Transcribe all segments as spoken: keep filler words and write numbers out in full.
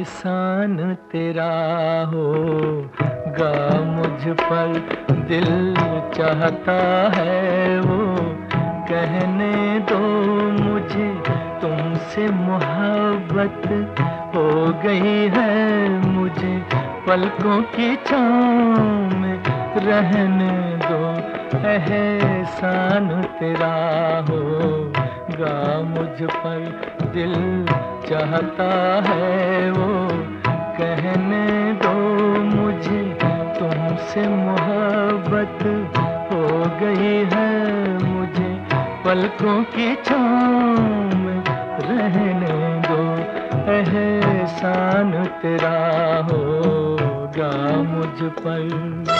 एहसान तेरा होगा मुझ पर, दिल चाहता है वो कहने दो मुझे, तुमसे मोहब्बत हो गई है मुझे, पलकों की छाँव में रहने दो। एहसान तेरा होगा मुझ पर, दिल चाहता है वो कहने दो मुझे, तुमसे मोहब्बत हो गई है मुझे, पलकों की छाँव में रहने दो। एहसान तेरा होगा मुझ पर।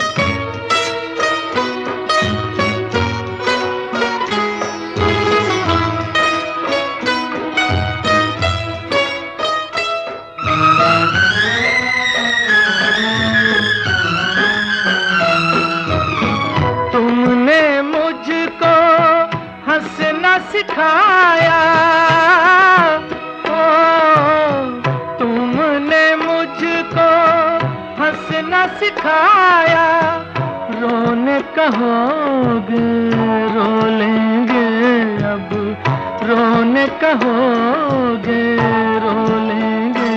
तुमने मुझको हंसना सिखाया, ओ तुमने मुझको हंसना सिखाया, रोने कहोगे रो लेंगे अब, रोने कहोगे रो लेंगे।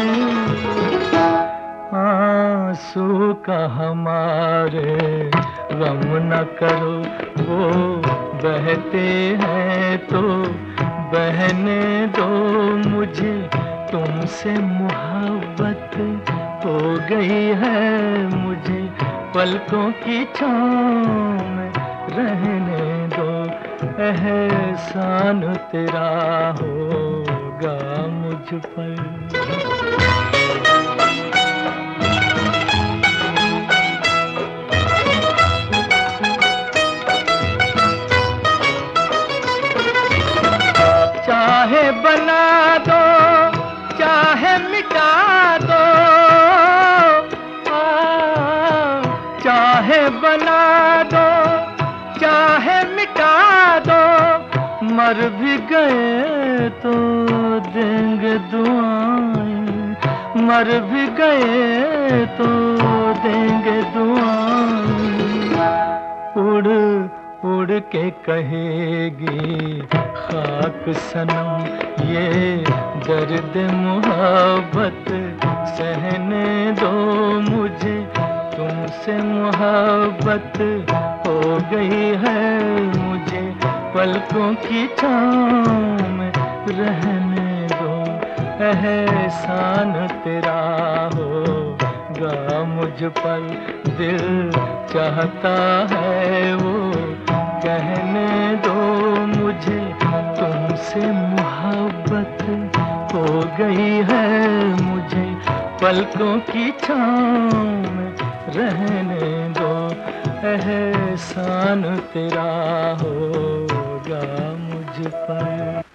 आंसू का हमारे गम न करो, वो बहते हैं तो बहने दो मुझे, तुमसे मोहब्बत हो गई है मुझे, पलकों की छाँव में रहने दो। एहसान तेरा होगा मुझ पर। चाहे बना दो चाहे मिटा दो, आ, चाहे बना दो चाहे मिटा दो, मर भी गए तो देंगे दुआएं, मर भी गए तो देंगे दुआएं। उड़ उड़ के कहेगी खाक सनम ये दर्द मोहब्बत सहने दो मुझे, तुमसे मोहब्बत हो गई है मुझे, पलकों की छाँव में रहने दो। एहसान तेरा होगा मुझ पर, दिल चाहता है वो कहने दो मुझे, तुमसे मोहब्बत हो गई है मुझे, पलकों की छाँव में रहने दो। एहसान तेरा होगा मुझ पर।